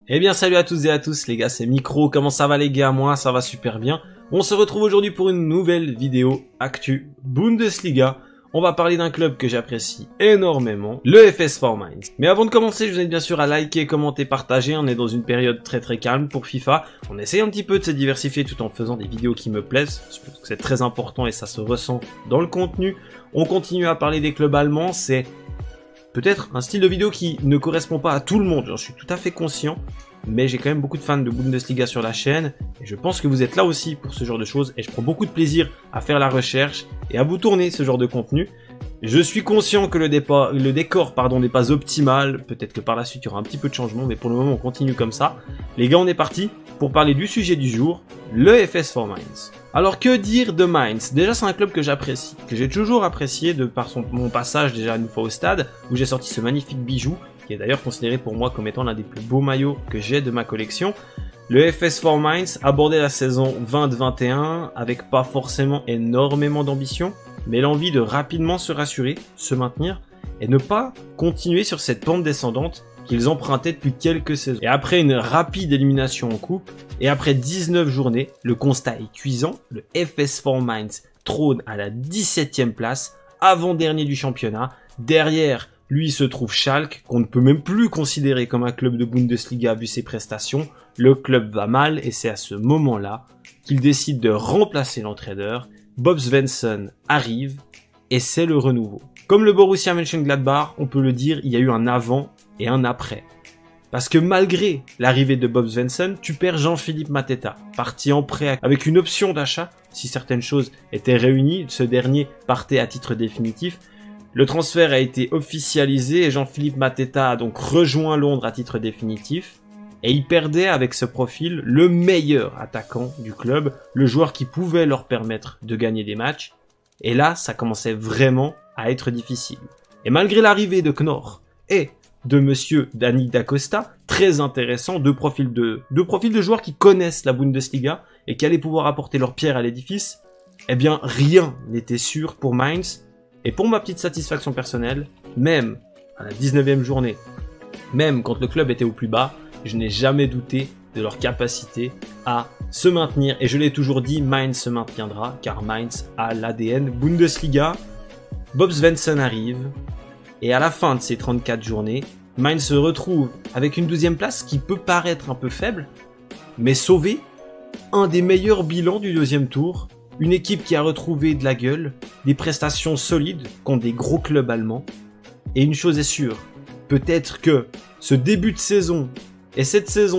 Eh bien salut à toutes et à tous les gars, c'est Micro, comment ça va les gars? Moi ça va super bien. On se retrouve aujourd'hui pour une nouvelle vidéo Actu Bundesliga. On va parler d'un club que j'apprécie énormément, le FS For Mainz. Mais avant de commencer, je vous invite bien sûr à liker, commenter, partager. On est dans une période très calme pour FIFA. On essaye un petit peu de se diversifier tout en faisant des vidéos qui me plaisent. Je pense que c'est très important et ça se ressent dans le contenu. On continue à parler des clubs allemands, c'est peut-être un style de vidéo qui ne correspond pas à tout le monde, j'en suis tout à fait conscient, mais j'ai quand même beaucoup de fans de Bundesliga sur la chaîne, et je pense que vous êtes là aussi pour ce genre de choses, et je prends beaucoup de plaisir à faire la recherche et à vous tourner ce genre de contenu. Je suis conscient que le décor n'est pas optimal, peut-être que par la suite il y aura un petit peu de changement, mais pour le moment on continue comme ça. Les gars, on est parti pour parler du sujet du jour, le FS For Mainz. Alors que dire de Mainz? Déjà c'est un club que j'apprécie, que j'ai toujours apprécié de par mon passage déjà une fois au stade, où j'ai sorti ce magnifique bijou, qui est d'ailleurs considéré pour moi comme étant l'un des plus beaux maillots que j'ai de ma collection. Le FS For Mainz abordait la saison 2021 avec pas forcément énormément d'ambition, mais l'envie de rapidement se rassurer, se maintenir, et ne pas continuer sur cette pente descendante qu'ils empruntaient depuis quelques saisons. Et après une rapide élimination en coupe, et après 19 journées, le constat est cuisant, le FS For Mainz trône à la 17e place, avant-dernier du championnat. Derrière lui se trouve Schalke, qu'on ne peut même plus considérer comme un club de Bundesliga vu ses prestations. Le club va mal, et c'est à ce moment-là qu'il décide de remplacer l'entraîneur. Bob Svensson arrive, et c'est le renouveau. Comme le Borussia Mönchengladbach, on peut le dire, il y a eu un avant et un après. Parce que malgré l'arrivée de Bob Svensson, tu perds Jean-Philippe Mateta, parti en prêt avec une option d'achat. Si certaines choses étaient réunies, ce dernier partait à titre définitif. Le transfert a été officialisé et Jean-Philippe Mateta a donc rejoint Londres à titre définitif. Et il perdait avec ce profil le meilleur attaquant du club, le joueur qui pouvait leur permettre de gagner des matchs. Et là, ça commençait vraiment à être difficile. Et malgré l'arrivée de Knorr et de monsieur Dani Dacosta, très intéressant, deux profils de joueurs qui connaissent la Bundesliga et qui allaient pouvoir apporter leur pierre à l'édifice, eh bien rien n'était sûr pour Mainz. Et pour ma petite satisfaction personnelle, même à la 19e journée, même quand le club était au plus bas, je n'ai jamais douté de leur capacité à se maintenir. Et je l'ai toujours dit, Mainz se maintiendra, car Mainz a l'ADN Bundesliga. Bob Svensson arrive, et à la fin de ces 34 journées, Mainz se retrouve avec une 12e place qui peut paraître un peu faible, mais sauver un des meilleurs bilans du deuxième tour, une équipe qui a retrouvé de la gueule, des prestations solides contre des gros clubs allemands. Et une chose est sûre, peut-être que ce début de saison et cette saison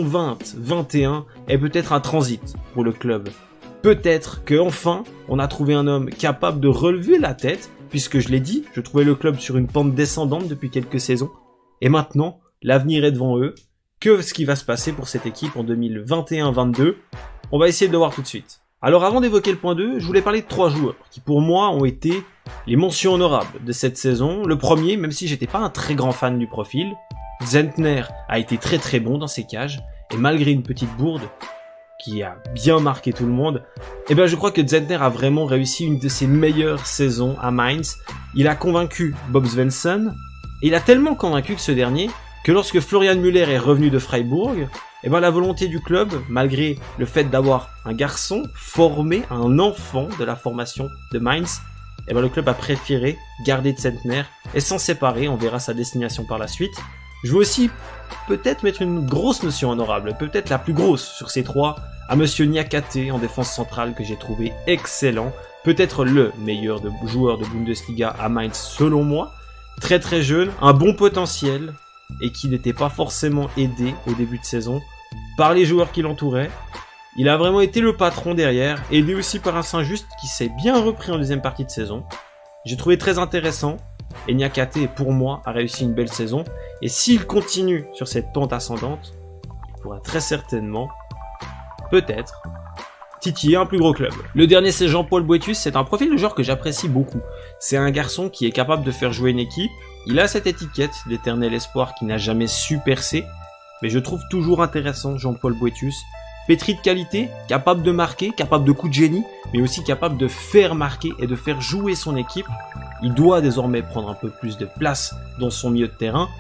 20-21 est peut-être un transit pour le club. Peut-être que enfin on a trouvé un homme capable de relever la tête, puisque je l'ai dit, je trouvais le club sur une pente descendante depuis quelques saisons. Et maintenant, l'avenir est devant eux. Qu'est-ce qui va se passer pour cette équipe en 2021-22? On va essayer de le voir tout de suite. Alors avant d'évoquer le point 2, je voulais parler de 3 joueurs qui pour moi ont été les mentions honorables de cette saison. Le premier, même si j'étais pas un très grand fan du profil, Zentner a été très bon dans ses cages, et malgré une petite bourde qui a bien marqué tout le monde, eh ben je crois que Zentner a vraiment réussi une de ses meilleures saisons à Mainz. Il a convaincu Bob Svensson, et il a tellement convaincu que ce dernier, que lorsque Florian Müller est revenu de Freiburg, eh ben la volonté du club, malgré le fait d'avoir un garçon formé, un enfant de la formation de Mainz, eh ben le club a préféré garder Zentner et s'en séparer. On verra sa destination par la suite. Je veux aussi peut-être mettre une grosse notion honorable, peut-être la plus grosse sur ces 3, à monsieur Niakate en défense centrale que j'ai trouvé excellent, peut-être le meilleur joueur de Bundesliga à Mainz selon moi, très jeune, un bon potentiel et qui n'était pas forcément aidé au début de saison par les joueurs qui l'entouraient. Il a vraiment été le patron derrière, aidé aussi par un Saint-Just qui s'est bien repris en deuxième partie de saison. J'ai trouvé très intéressant. Et Niakate, pour moi, a réussi une belle saison. Et s'il continue sur cette pente ascendante, il pourra très certainement, peut-être, titiller un plus gros club. Le dernier, c'est Jean-Paul Boetius. C'est un profil de joueur que j'apprécie beaucoup. C'est un garçon qui est capable de faire jouer une équipe. Il a cette étiquette d'éternel espoir qui n'a jamais su percer. Mais je trouve toujours intéressant Jean-Paul Boetius. Pétri de qualité, capable de marquer, capable de coups de génie, mais aussi capable de faire marquer et de faire jouer son équipe. Il doit désormais prendre un peu plus de place dans son milieu de terrain.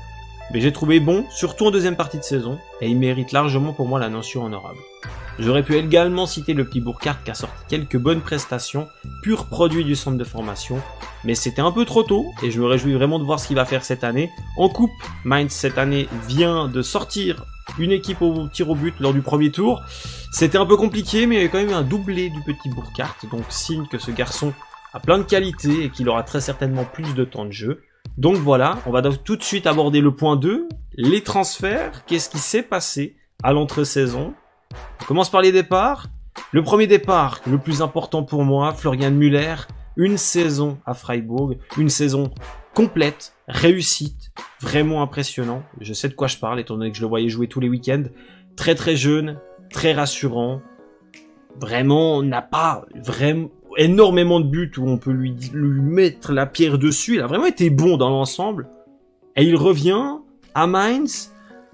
mais j'ai trouvé bon, surtout en deuxième partie de saison, et il mérite largement pour moi la mention honorable. J'aurais pu également citer le petit Burkhardt qui a sorti quelques bonnes prestations, pur produit du centre de formation, mais c'était un peu trop tôt, et je me réjouis vraiment de voir ce qu'il va faire cette année. En coupe, Mainz cette année vient de sortir une équipe au tir au but lors du premier tour. C'était un peu compliqué, mais il y avait quand même eu un doublé du petit Burkhardt, donc signe que ce garçon a plein de qualités et qu'il aura très certainement plus de temps de jeu. Donc voilà, on va tout de suite aborder le point 2, les transferts, qu'est-ce qui s'est passé à l'entre-saison. On commence par les départs. Le premier départ, le plus important pour moi, Florian Müller, une saison à Freiburg, une saison complète, réussite, vraiment impressionnant. Je sais de quoi je parle, étant donné que je le voyais jouer tous les week-ends. Très très jeune, très rassurant. Vraiment, n'a pas vraiment énormément de buts où on peut lui mettre la pierre dessus. Il a vraiment été bon dans l'ensemble. Et il revient à Mainz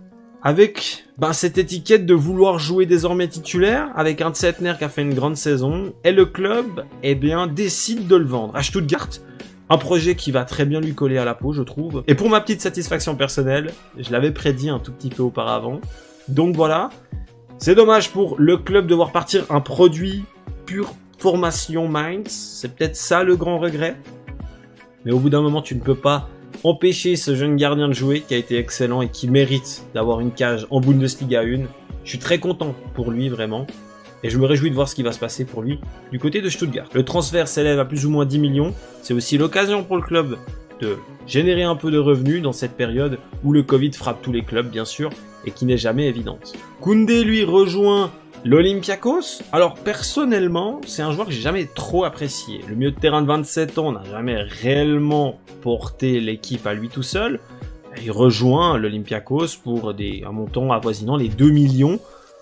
avec cette étiquette de vouloir jouer désormais titulaire, avec un Zettner qui a fait une grande saison, et le club, décide de le vendre à Stuttgart. Un projet qui va très bien lui coller à la peau, je trouve. Et pour ma petite satisfaction personnelle, je l'avais prédit un tout petit peu auparavant. Donc voilà. C'est dommage pour le club de voir partir un produit pur formation Mainz. C'est peut-être ça le grand regret. Mais au bout d'un moment, tu ne peux pas empêcher ce jeune gardien de jouer qui a été excellent et qui mérite d'avoir une cage en Bundesliga 1. Je suis très content pour lui vraiment et je me réjouis de voir ce qui va se passer pour lui du côté de Stuttgart. Le transfert s'élève à plus ou moins 10 millions. C'est aussi l'occasion pour le club de générer un peu de revenus dans cette période où le Covid frappe tous les clubs bien sûr et qui n'est jamais évidente. Koundé lui rejoint l'Olympiakos. Alors personnellement, c'est un joueur que j'ai jamais trop apprécié. Le milieu de terrain de 27 ans n'a jamais réellement porté l'équipe à lui tout seul. Il rejoint l'Olympiakos pour un montant avoisinant les 2 millions.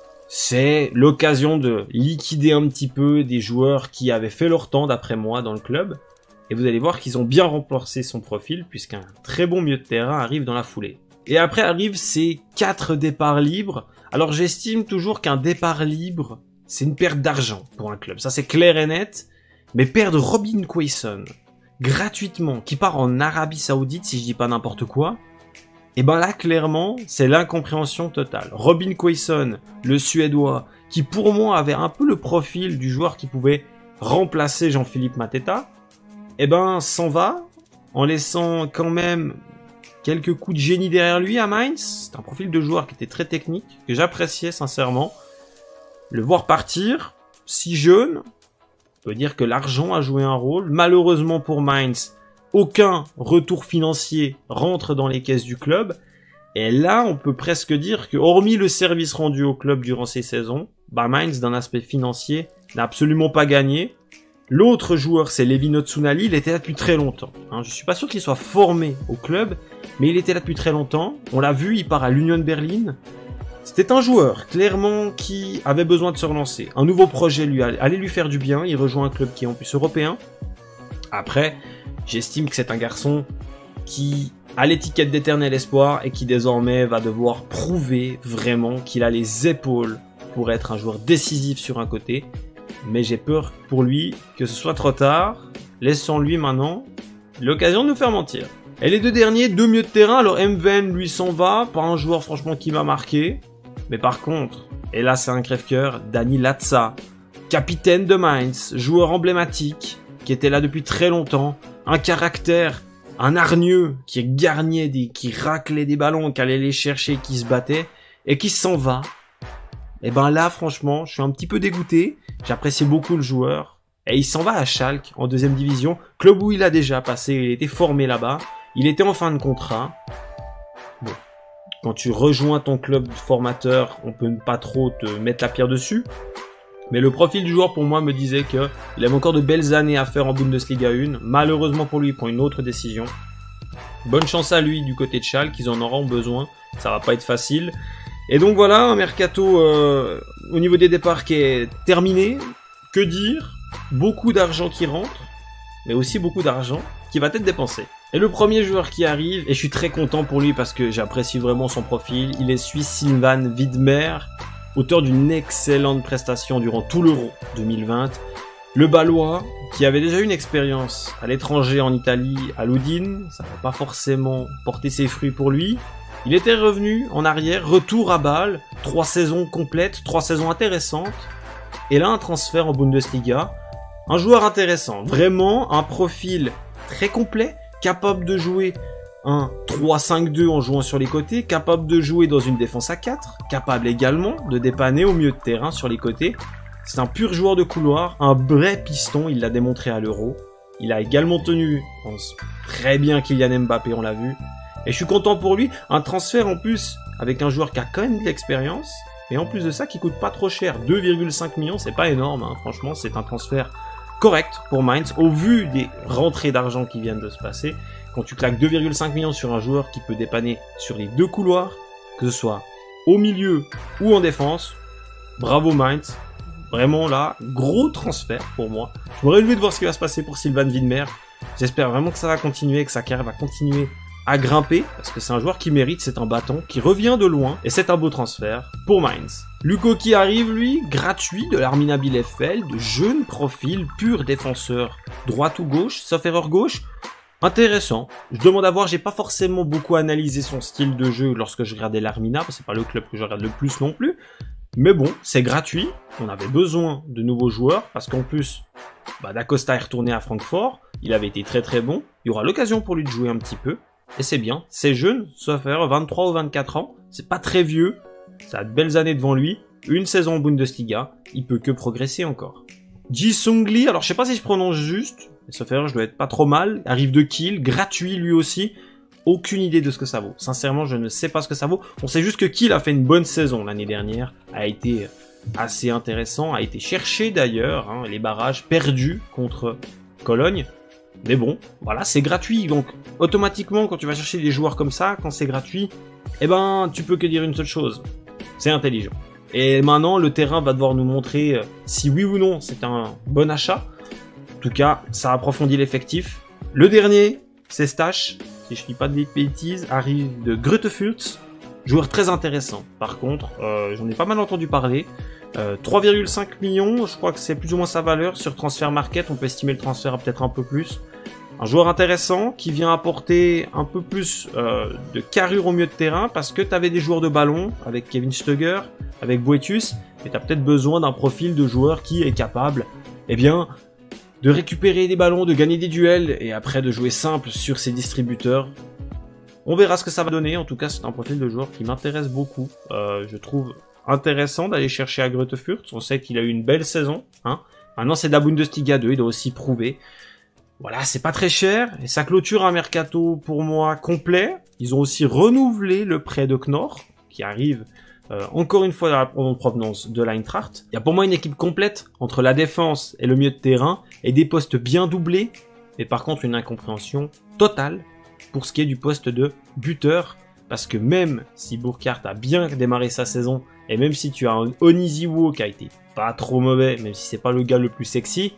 C'est l'occasion de liquider un petit peu des joueurs qui avaient fait leur temps d'après moi dans le club. Et vous allez voir qu'ils ont bien renforcé son profil puisqu'un très bon milieu de terrain arrive dans la foulée. Et après arrivent ces 4 départs libres. Alors j'estime toujours qu'un départ libre, c'est une perte d'argent pour un club. Ça c'est clair et net. Mais perdre Robin Quaison gratuitement, qui part en Arabie Saoudite si je dis pas n'importe quoi, et là clairement c'est l'incompréhension totale. Robin Quaison, le Suédois, qui pour moi avait un peu le profil du joueur qui pouvait remplacer Jean-Philippe Mateta, s'en va en laissant quand même quelques coups de génie derrière lui à Mainz. C'est un profil de joueur qui était très technique, que j'appréciais sincèrement. Le voir partir, si jeune, peut dire que l'argent a joué un rôle. Malheureusement pour Mainz, aucun retour financier rentre dans les caisses du club. Et là, on peut presque dire que, hormis le service rendu au club durant ces saisons, Mainz, d'un aspect financier, n'a absolument pas gagné. L'autre joueur, c'est Levi Notsunali, il était là depuis très longtemps. Je suis pas sûr qu'il soit formé au club, mais il était là depuis très longtemps. On l'a vu, il part à l'Union Berlin. C'était un joueur, clairement, qui avait besoin de se relancer. Un nouveau projet allait lui faire du bien, il rejoint un club qui est en plus européen. Après, j'estime que c'est un garçon qui a l'étiquette d'éternel espoir et qui désormais va devoir prouver vraiment qu'il a les épaules pour être un joueur décisif sur un côté. Mais j'ai peur pour lui que ce soit trop tard. Laissons-lui maintenant l'occasion de nous faire mentir. Et les deux derniers, 2 milieux de terrain. Alors Mven, lui, s'en va. Pas un joueur franchement qui m'a marqué. Mais par contre, et là c'est un crève-cœur, Dani Latza, capitaine de Mainz, joueur emblématique, qui était là depuis très longtemps. Un caractère, un hargneux, qui garniait qui raclait des ballons, qui allait les chercher, qui se battait, et qui s'en va. Et là, franchement, je suis un petit peu dégoûté. J'apprécie beaucoup le joueur. Et il s'en va à Schalke, en 2e division. Club où il a déjà passé, il était formé là-bas. Il était en fin de contrat. Bon. Quand tu rejoins ton club formateur, on peut pas trop te mettre la pierre dessus. Mais le profil du joueur, pour moi, me disait qu'il avait encore de belles années à faire en Bundesliga 1. Malheureusement pour lui, il prend une autre décision. Bonne chance à lui du côté de Schalke, ils en auront besoin. Ça va pas être facile. Et donc voilà, un mercato au niveau des départs qui est terminé. Que dire? Beaucoup d'argent qui rentre, mais aussi beaucoup d'argent qui va être dépensé. Et le premier joueur qui arrive, et je suis très content pour lui parce que j'apprécie vraiment son profil, il est suisse Sylvain Widmer, auteur d'une excellente prestation durant tout l'Euro 2020. Le Balois, qui avait déjà une expérience à l'étranger en Italie, à l'Udine, ça n'a pas forcément porté ses fruits pour lui. Il était revenu en arrière, retour à Bâle, 3 saisons complètes, 3 saisons intéressantes. Et là, un transfert en Bundesliga. Un joueur intéressant, vraiment un profil très complet, capable de jouer un 3-5-2 en jouant sur les côtés, capable de jouer dans une défense à 4, capable également de dépanner au milieu de terrain sur les côtés. C'est un pur joueur de couloir, un vrai piston, il l'a démontré à l'Euro. Il a également tenu, je pense, très bien Kylian Mbappé, on l'a vu. Et je suis content pour lui, un transfert en plus avec un joueur qui a quand même de l'expérience, et en plus de ça qui coûte pas trop cher, 2,5 millions, c'est pas énorme, hein. Franchement c'est un transfert correct pour Mainz, au vu des rentrées d'argent qui viennent de se passer. Quand tu claques 2,5 millions sur un joueur qui peut dépanner sur les deux couloirs, que ce soit au milieu ou en défense, bravo Mainz. Vraiment là, gros transfert pour moi. Je me réjouis de voir ce qui va se passer pour Sylvain Widmer. J'espère vraiment que ça va continuer, que sa carrière va continuer à grimper, parce que c'est un joueur qui mérite, c'est un bâton, qui revient de loin, et c'est un beau transfert pour Mainz. Luko qui arrive, lui, gratuit de l'Arminia Bielefeld, de jeune profil, pur défenseur, droite ou gauche, sauf erreur gauche, intéressant. Je demande à voir, j'ai pas forcément beaucoup analysé son style de jeu lorsque je regardais l'Arminia, parce que c'est pas le club que je regarde le plus non plus, mais bon, c'est gratuit, on avait besoin de nouveaux joueurs, parce qu'en plus, Dacosta est retourné à Francfort, il avait été très très bon, il y aura l'occasion pour lui de jouer un petit peu, et c'est bien, c'est jeune, sauf erreur, 23 ou 24 ans, c'est pas très vieux, ça a de belles années devant lui, une saison en Bundesliga, il peut que progresser encore. Ji-Sung Lee, alors je sais pas si je prononce juste, mais sauf erreur, je dois être pas trop mal, arrive de Kiel, gratuit lui aussi, aucune idée de ce que ça vaut. Sincèrement, je ne sais pas ce que ça vaut. On sait juste que Kiel a fait une bonne saison l'année dernière, a été assez intéressant, a été cherché d'ailleurs, hein, les barrages perdus contre Cologne. Mais bon, voilà, c'est gratuit, donc automatiquement quand tu vas chercher des joueurs comme ça, quand c'est gratuit, tu peux que dire une seule chose, c'est intelligent. Et maintenant, le terrain va devoir nous montrer si oui ou non c'est un bon achat. En tout cas, ça approfondit l'effectif. Le dernier, c'est Stach, si je ne dis pas de bêtises, arrive de Grüttefurt, joueur très intéressant. Par contre, j'en ai pas mal entendu parler. 3,5 millions, je crois que c'est plus ou moins sa valeur. Sur Transfer Market, on peut estimer le transfert à peut-être un peu plus. Un joueur intéressant qui vient apporter un peu plus de carrure au milieu de terrain parce que tu avais des joueurs de ballon avec Kevin Stöger, avec Boetius, et tu as peut-être besoin d'un profil de joueur qui est capable, de récupérer des ballons, de gagner des duels et après de jouer simple sur ses distributeurs. On verra ce que ça va donner. En tout cas, c'est un profil de joueur qui m'intéresse beaucoup. Je trouve intéressant d'aller chercher à Grüttefurt. On sait qu'il a eu une belle saison, hein. Maintenant, c'est de la Bundesliga 2, il doit aussi prouver. Voilà, c'est pas très cher, et ça clôture un mercato pour moi complet. Ils ont aussi renouvelé le prêt de Knorr, qui arrive encore une fois en provenance de l'Eintracht. Il y a pour moi une équipe complète entre la défense et le milieu de terrain, et des postes bien doublés, mais par contre une incompréhension totale pour ce qui est du poste de buteur, parce que même si Burkhardt a bien démarré sa saison, et même si tu as un Oniziwo qui a été pas trop mauvais, même si c'est pas le gars le plus sexy,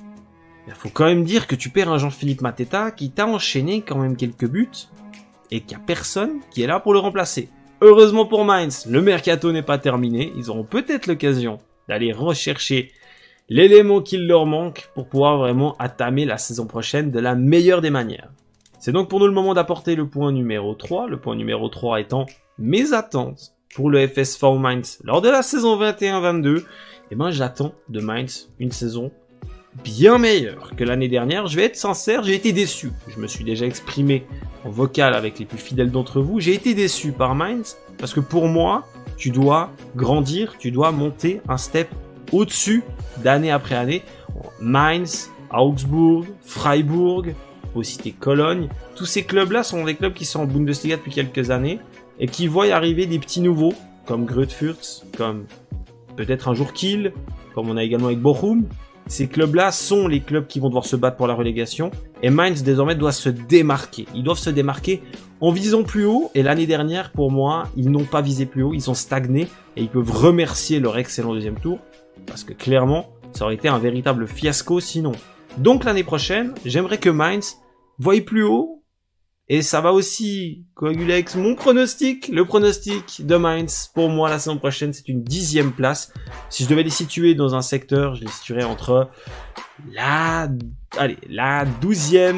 il faut quand même dire que tu perds un Jean-Philippe Mateta qui t'a enchaîné quand même quelques buts et qu'il n'y a personne qui est là pour le remplacer. Heureusement pour Mainz, le mercato n'est pas terminé. Ils auront peut-être l'occasion d'aller rechercher l'élément qu'il leur manque pour pouvoir vraiment attamer la saison prochaine de la meilleure des manières. C'est donc pour nous le moment d'apporter le point numéro 3. Le point numéro 3 étant mes attentes pour le FSV Mainz lors de la saison 21-22. J'attends de Mainz une saison bien meilleur que l'année dernière. Je vais être sincère, j'ai été déçu. Je me suis déjà exprimé en vocal avec les plus fidèles d'entre vous. J'ai été déçu par Mainz parce que pour moi, tu dois grandir, tu dois monter un step au-dessus d'année après année. Mainz, Augsbourg, Freiburg, faut citer Cologne. Tous ces clubs-là sont des clubs qui sont en Bundesliga depuis quelques années et qui voient arriver des petits nouveaux comme Grüttefurt, comme peut-être un jour Kiel, comme on a également avec Bochum. Ces clubs-là sont les clubs qui vont devoir se battre pour la relégation. Et Mainz, désormais, doit se démarquer. Ils doivent se démarquer en visant plus haut. Et l'année dernière, pour moi, ils n'ont pas visé plus haut. Ils ont stagné. Et ils peuvent remercier leur excellent deuxième tour. Parce que clairement, ça aurait été un véritable fiasco sinon. Donc l'année prochaine, j'aimerais que Mainz voie plus haut. Et ça va aussi coaguler avec mon pronostic. Le pronostic de Mainz, pour moi, la saison prochaine, c'est une 10e place. Si je devais les situer dans un secteur, je les situerais entre la 12e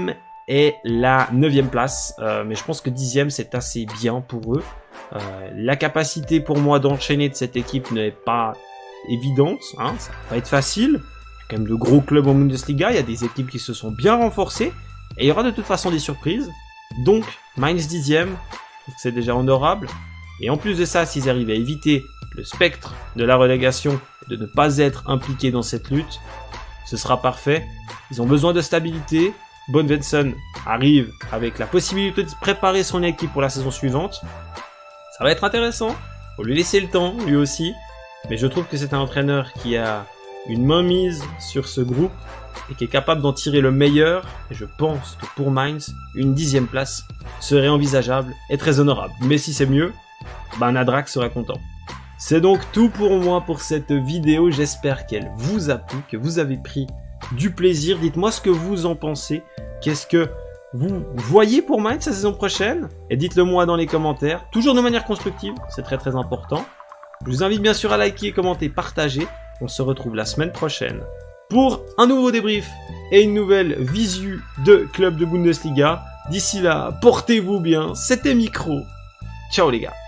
est la 9e place. Mais je pense que 10e, c'est assez bien pour eux. La capacité pour moi d'enchaîner de cette équipe n'est pas évidente. Hein, ça va pas être facile. Il y a quand même de gros clubs en Bundesliga. Il y a des équipes qui se sont bien renforcées. Et il y aura de toute façon des surprises. Donc, Mainz 10e, c'est déjà honorable. Et en plus de ça, s'ils arrivent à éviter le spectre de la relégation, de ne pas être impliqués dans cette lutte, ce sera parfait. Ils ont besoin de stabilité. Bon Svensson arrive avec la possibilité de préparer son équipe pour la saison suivante. Ça va être intéressant. Faut lui laisser le temps, lui aussi. Mais je trouve que c'est un entraîneur qui a une mainmise sur ce groupe et qui est capable d'en tirer le meilleur. Et je pense que pour Mainz, une 10e place serait envisageable et très honorable. Mais si c'est mieux, Nadrak sera content. C'est donc tout pour moi pour cette vidéo. J'espère qu'elle vous a plu, que vous avez pris du plaisir. Dites-moi ce que vous en pensez. Qu'est-ce que vous voyez pour Mainz la saison prochaine? Et dites-le moi dans les commentaires. Toujours de manière constructive, c'est très très important. Je vous invite bien sûr à liker, commenter, partager. On se retrouve la semaine prochaine pour un nouveau débrief et une nouvelle visu de club de Bundesliga. D'ici là, portez-vous bien. C'était Micro. Ciao les gars.